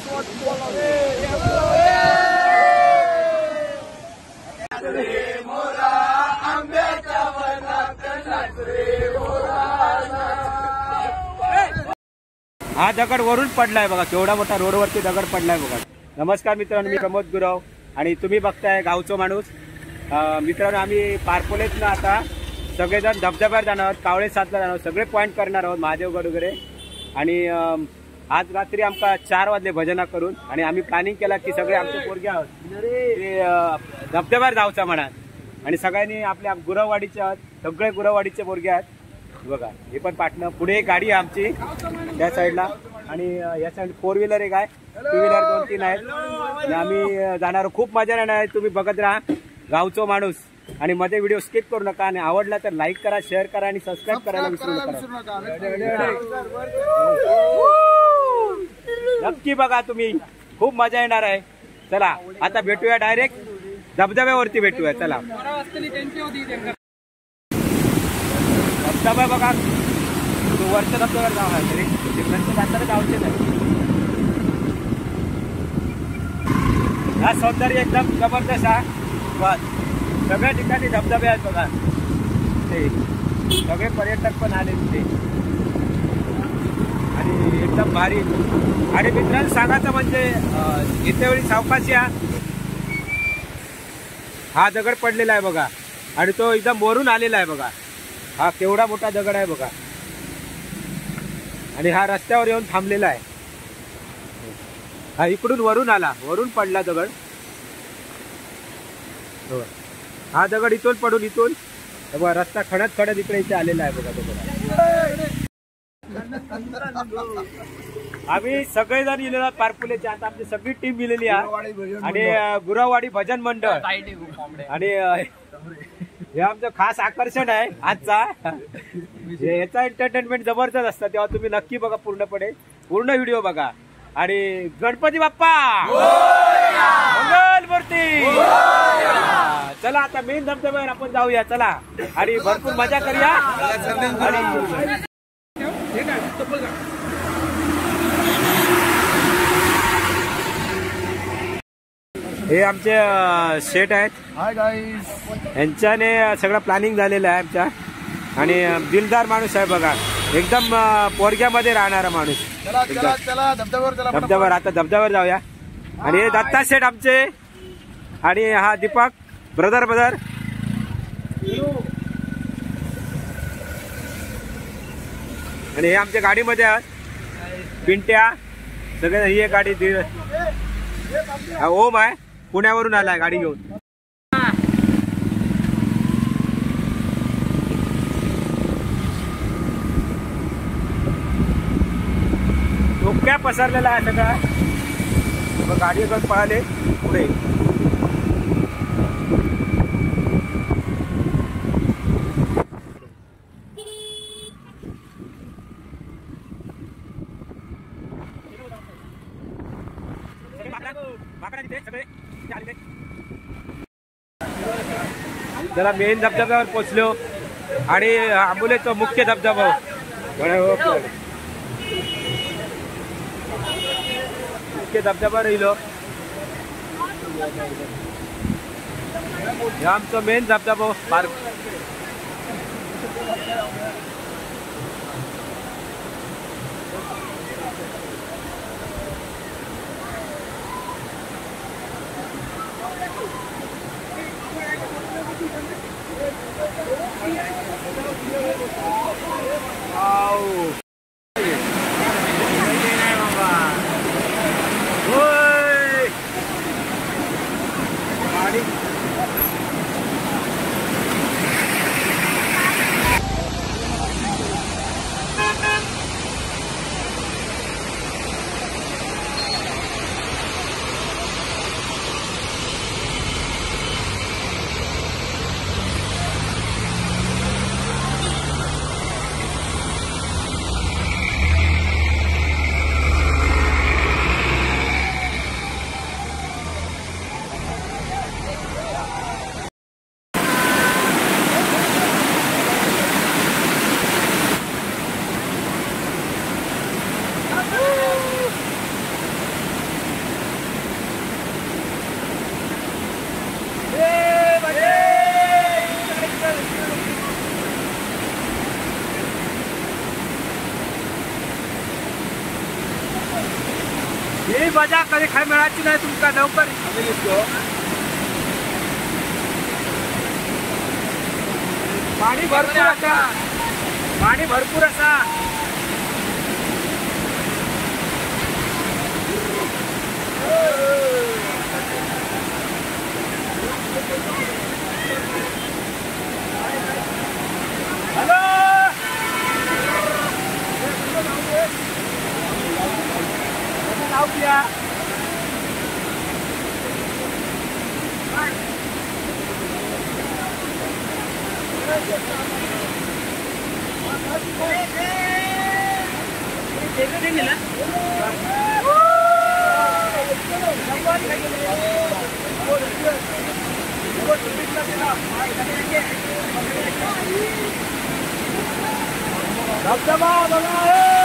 हा दगड वरून पडलाय बघा, केवढा मोठा रोडवरती दगड पडलाय बघा. नमस्कार मित्रांनो, मी प्रमोद गुरव आणि तुम्ही बघताय गावचो माणूस. मित्रांनो, आम्ही पारपोलेत ना आता सगळेजण धबधब्यावर जाणार आहोत, कावळे साथला जाणार आहोत, सगळे पॉईंट करणार आहोत, महादेवगड वगैरे. आणि आज रात्री आमका 4 वाजले भजना करून आणि आम्ही प्लॅनिंग केला की सगळे आमचे पोरगे आहोत ते धबधब्यावर जाऊचा म्हणा. आणि सगळ्यांनी आपल्या गुरववाडीचे आहात, सगळे गुरववाडीचे पोरगे आहेत बघा. हे पण पाटणं पुढे एक गाडी आहे आमची त्या साईडला आणि या साईड 4 व्हीलर एक आहे, 2 व्हीलर 2-3 आहेत आणि आम्ही जाणार. खूप मजा येणार आहे. तुम्ही बघत राहा गावचो माणूस आणि मध्ये व्हिडिओ स्किप करू नका आणि आवडला तर लाईक करा, शेअर करा आणि सबस्क्राईब करायला विसरू नका. नक्की बघा तुम्ही, खूप मजा येणार आहे. चला आता भेटूया, डायरेक्ट धबधब्यावरती भेटूया. चला धबधबा बघा, वरच्या धबधब्यावर जाऊ आहे तरी तिकडचं जाताना गावचे नाही. हा सौंदर्य एकदम जबरदस्त आहे. बस सगळ्या ठिकाणी धबधबे आहेत बघा, ते सगळे पर्यटक पण आले तिथे आणि एकदम भारी. आणि मित्रांनो सांगायचं म्हणजे इथे वेळी सावकाशी हा दगड पडलेला आहे बघा आणि तो एकदम वरून आलेला आहे बघा. हा केवढा मोठा दगड आहे बघा आणि हा रस्त्यावर येऊन थांबलेला आहे. हा इकडून वरून आला, वरून पडला दगड. हा दगड इथून पडून इथून रस्ता खणत खणत इकडे आलेला आहे बघा दगड. आम्ही सगळेजण गेलेलो आहोत पारपुलेच्या. आता आमची सगळी टीम गेलेली आहे आणि गुरववाडी भजन मंडळ आणि हे आमचं खास आकर्षण आहे आजचा. याचा एंटरटेनमेंट जबरदस्त असतं, तेव्हा तुम्ही नक्की बघा, पूर्ण व्हिडिओ बघा. आणि गणपती बाप्पा मंगल मूर्ती. चला आता मेन धबधब्यावर आपण जाऊया, चला आणि भरपूर मजा करूया. हे आमचे शेट आहेत, यांच्याने सगळं प्लॅनिंग झालेलं आहे आमच्या. आणि दिलदार माणूस आहे बघा, एकदम पोरग्यामध्ये राहणारा माणूस. धबधब्यावर आता धबधब्यावर जाऊया. आणि हे दत्ता शेट आमचे आणि हा दीपक ब्रदर. आणि हे आमच्या गाडीमध्ये आहेत पिंट्या सगळे. ही एक गाडी ओम आहे, पुण्यावरून आलाय गाडी घेऊन. डोक्या पसरलेला आहे सगळा. गाडी घेऊन पळाले पुढे. जरा मेन धबधब्यावर पोहोचलो आणि आंबोलीचा मुख्य धबधबा मुख्य धबधबा राहिलो. हे आमचं मेन धबधबा पार्क. मजा कधी खाय मिळाची नाही तुमका लवकर पाणी भरपूर असा पाणी भरपूर असा हॅलो नाव किया धबधबा बघा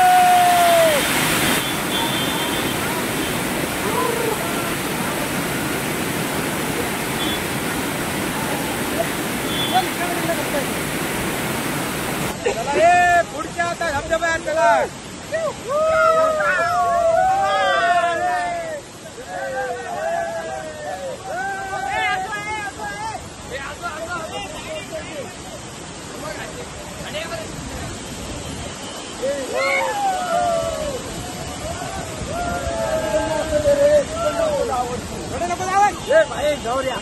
पुढच्या आता धबधबा आहे त्याला भाई गौर्या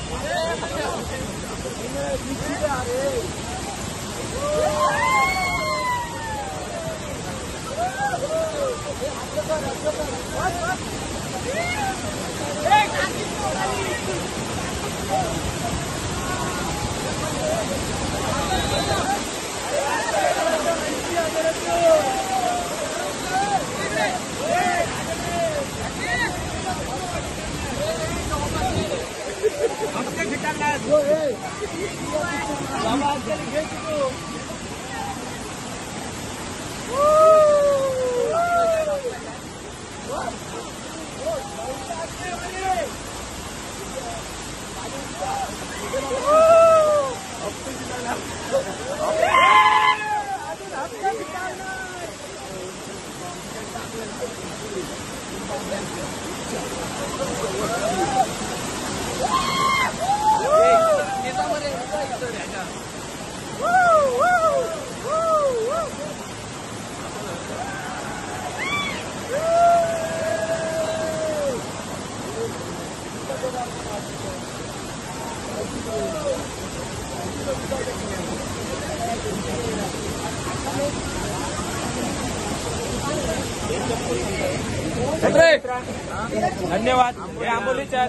धन्यवाद हे आंबोलीच्या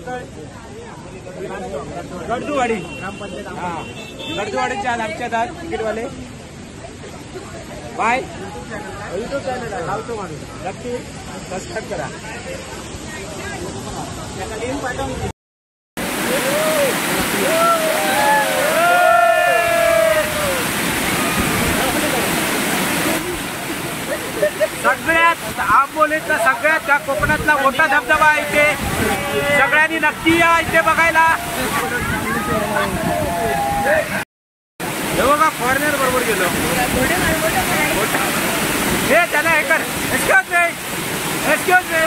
गडदूवाडी गडदूवाडीच्या आमच्यात आज तिकीटवाले बाय युट्यूब चॅनल आहे लावतो माणूस नक्की सबस्क्राईब करा लिंक पाठवून सगळ्यात आंबोलीतला सगळ्यात त्या कोकणातला मोठा धबधबा आहे इथे सगळ्यांनी नक्की या इथे बघायला हे बघा फॉरेनर बरोबर गेलो हे त्याला हे कर एक्सक्यूज मी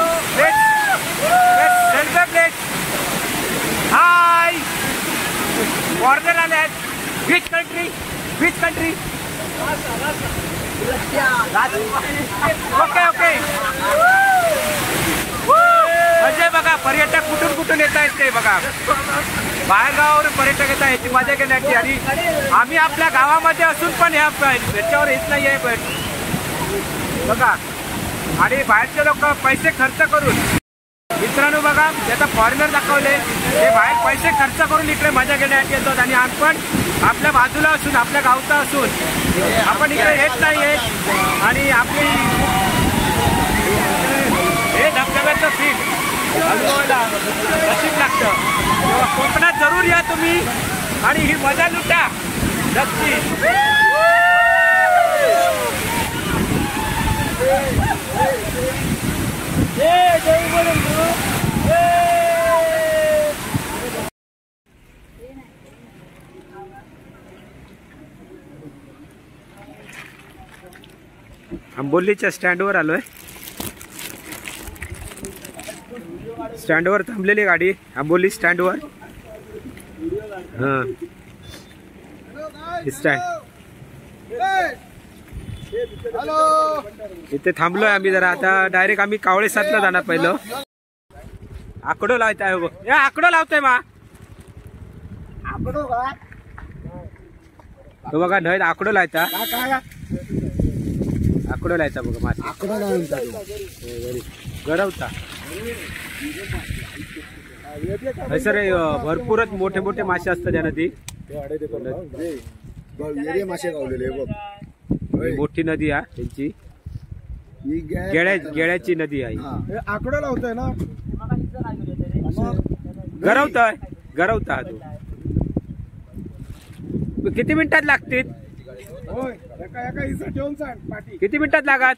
प्लेट हाय फॉरेनर आले आहेत विच कंट्री ओके ओके म्हणजे बघा पर्यटक कुठून येत आहेत ते बघा बाहेर गावावरून पर्यटक येत आहेत याची मजा घेण्याची आणि आम्ही आपल्या गावामध्ये असून पण याच्यावर येत नाही आहे पण बघा आणि बाहेरचे लोक पैसे खर्च करून मित्रांनो बघा त्याचा फॉरेनर दाखवले ते बाहेर पैसे खर्च करून इकडे मजा घेण्यासाठी येतात आणि आपण आपल्या बाजूला असून आपल्या गावचा असून आपण इकडे येत नाहीये आणि आपली हे धबधब्याचं फील अनुभवायला नशीब लागतं तेव्हा कोकणात जरूर या तुम्ही आणि ही मजा लुटा नक्की आंबोलीच्या स्टँडवर आलोय स्टँडवर थांबलेली गाडी आंबोली स्टँडवर. हा स्टँड इथे थांबलोय आम्ही जरा. आता डायरेक्ट आम्ही कावळे सातला जाणार. पहिलं आकडो लावताय बघ. आकडो लावतोय मा तो बघा नाही आकडो लायता. आकडो लायता बघा मासे गरवता सर. भरपूरच मोठे मोठे मासे असतात या नदी. मासे गावलेले मोठी नदी आहे त्यांची. गेळ्याची नदी आहे. आकडा लावतोय ना गरवताय गरवता तू. किती मिनिटात लागतील? किती मिनिटात लागत?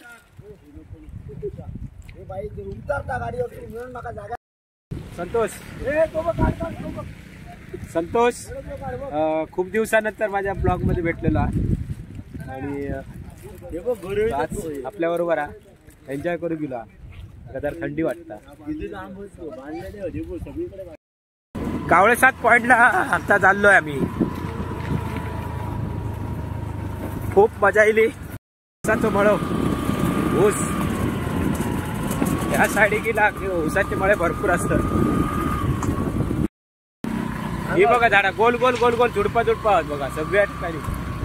संतोष संतोष खूप दिवसानंतर माझ्या ब्लॉग मध्ये भेटलेलो आणि आपल्या बरोबर एन्जॉय करू गेलो. जर थंडी वाटता. कावळे 7 पॉइंटला आता चाललोय आम्ही. खूप मजा येईल. ऊसाचं मळ ऊस या साईड गेला की ऊसाचे मळे भरपूर असतात. ही बघा झाडा गोल गोल गोल गोल झुडपा झुडपा बघा सगळ्या ठिकाणी.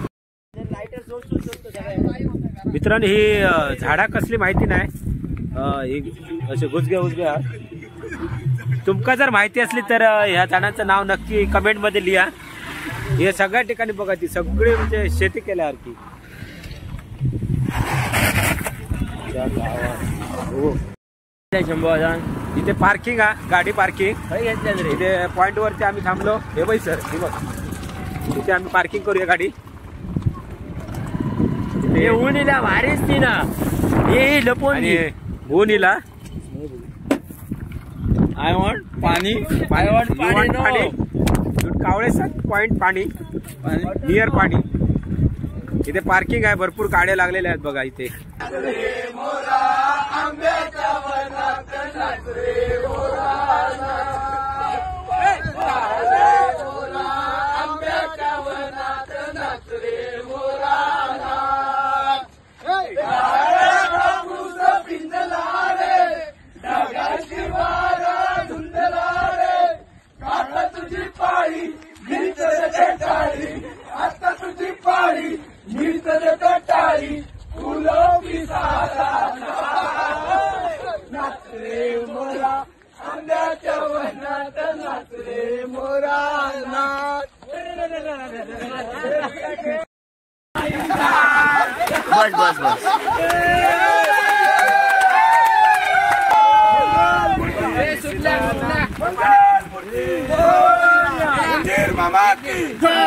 मित्रांनो ही झाडा कसली माहिती नाही. असे गुजग्या उजग्या. तुमका जर माहिती असली तर ह्या झाडांचं नाव नक्की कमेंट मध्ये लिहा. हे सगळ्या ठिकाणी बघा ती सगळी म्हणजे शेती केल्यासारखी. इथे पार्किंग आहे. गाडी पार्किंग इथे पॉइंट वरती आम्ही थांबलो. हे बाई सर हे बघ इथे आम्ही पार्किंग करूया गाडी. उन्हीला भारीच ती ना हे लपवून ऊनीला. I want pani. I want pani. कावळे 7 पॉइंट पाणी नियर पाणी. इथे पार्किंग आहे. भरपूर गाड्या लागलेल्या आहेत बघा इथे. बस बस बस. मामा की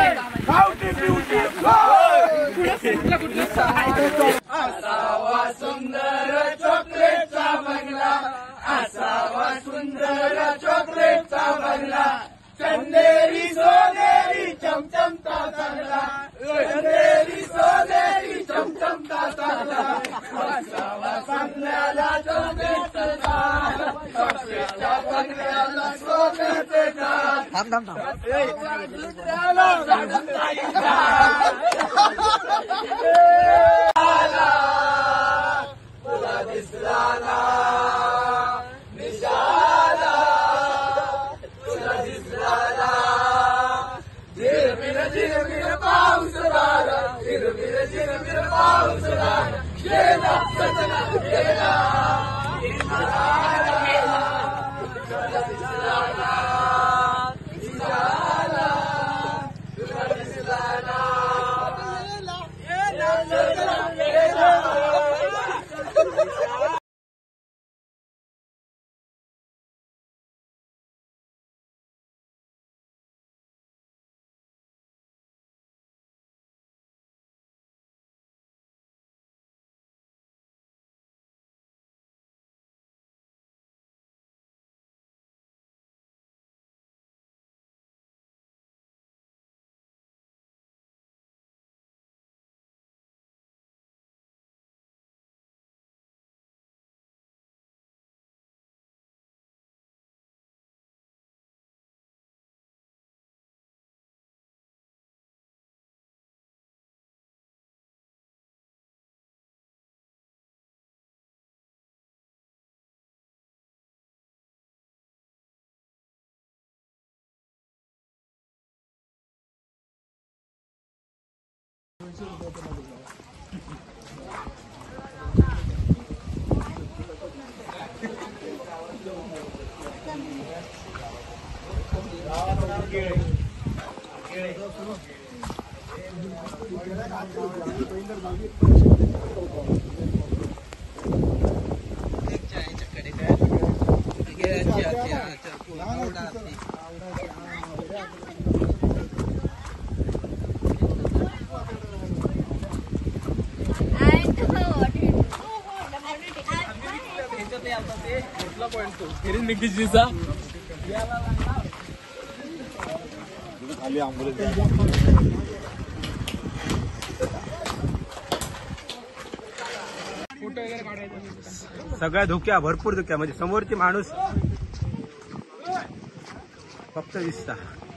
असावा सुंदर चॉकलेटचा बंगला. असावा सुंदर चॉकलेटचा बंगला. चंदेरी सोनेरी चमचमता चांगला. चंदेरी सोनेरी चमचमता चांगला. असावा बंगल्याला चॉकलेटचा. चॉकलेटच्या बंगल्याला चॉकलेटचा. तुला दिसला ना निशाला. तुला दिसला ना झिरमिर झिरमिर पाऊस राला. झिरमिर झिरमिर पाऊस राला. गेला सजना गेला. तुला दिसला ना निशाला. तुला दिसला ना गेला. खाली आंबोली सगळ्या धुक्या भरपूर धुक्या म्हणजे समोरची माणूस फक्त दिसता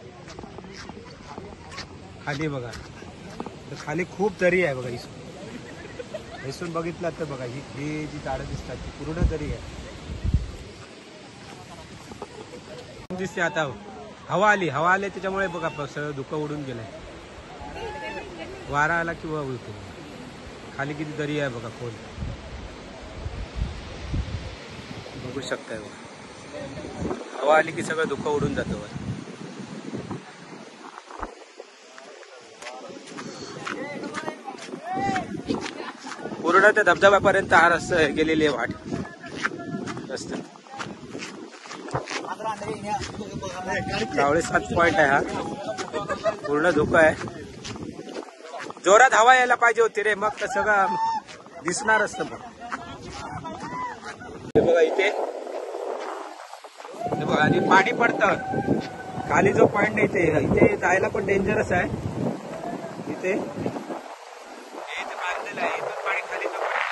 खाली बघा तर खाली खूप दरी आहे बघा इसून बघितलं तर बघा ही जी झाडं दिसतात ती पूर्ण दरी आहे दिसते आता हवा आली त्याच्यामुळे बघा सगळं धुकं उडून गेलंय वारा आला किंवा उडतो खाली किती दरी आहे बघा खोल बघू शकताय बघा हवा आली की सगळं धुकं उडून जातं वर पूर्ण त्या धबधब्यापर्यंत हा रस्ता गेलेली आहे वाट रस्ता कावळे 7 पॉइंट आहे हा पूर्ण धोका आहे जोरात हवा यायला पाहिजे होती रे मग तर सगळं दिसणार असतं बघा इथे बघा आणि पाणी पडतं खाली जो पॉइंट आहे इथे जायला पण डेंजरस आहे इथे मारलेलं आहे इथून पाणी खाली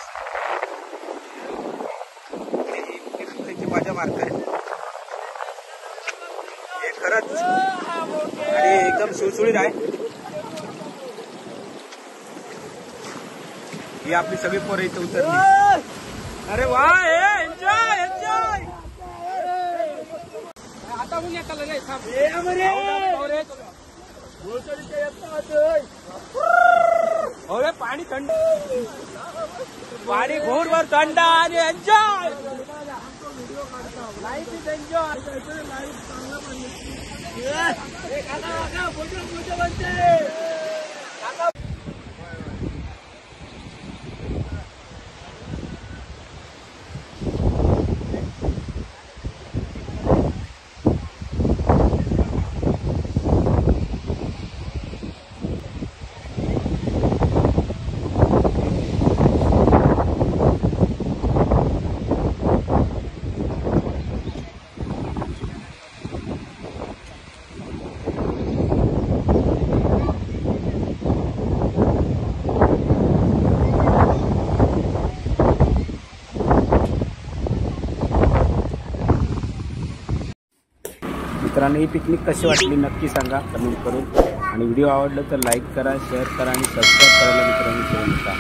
मजा मारताय खरंच आणि एकदम सुळसुळीत आहे ही आपली सगळी पोरं इथे उतरली अरे वा एन्जॉय एन्जॉय आता पाणी थंड पाणी घोरवर थंड आणि एन्जॉय लाईफ एन्जॉय मित्रांनो ही पिकनिक कशी वाटली नक्की सांगा कमेंट करून आणि व्हिडिओ आवडला तर लाईक करा शेअर करा आणि सबस्क्राईब करायला मित्रांनो विसरू नका.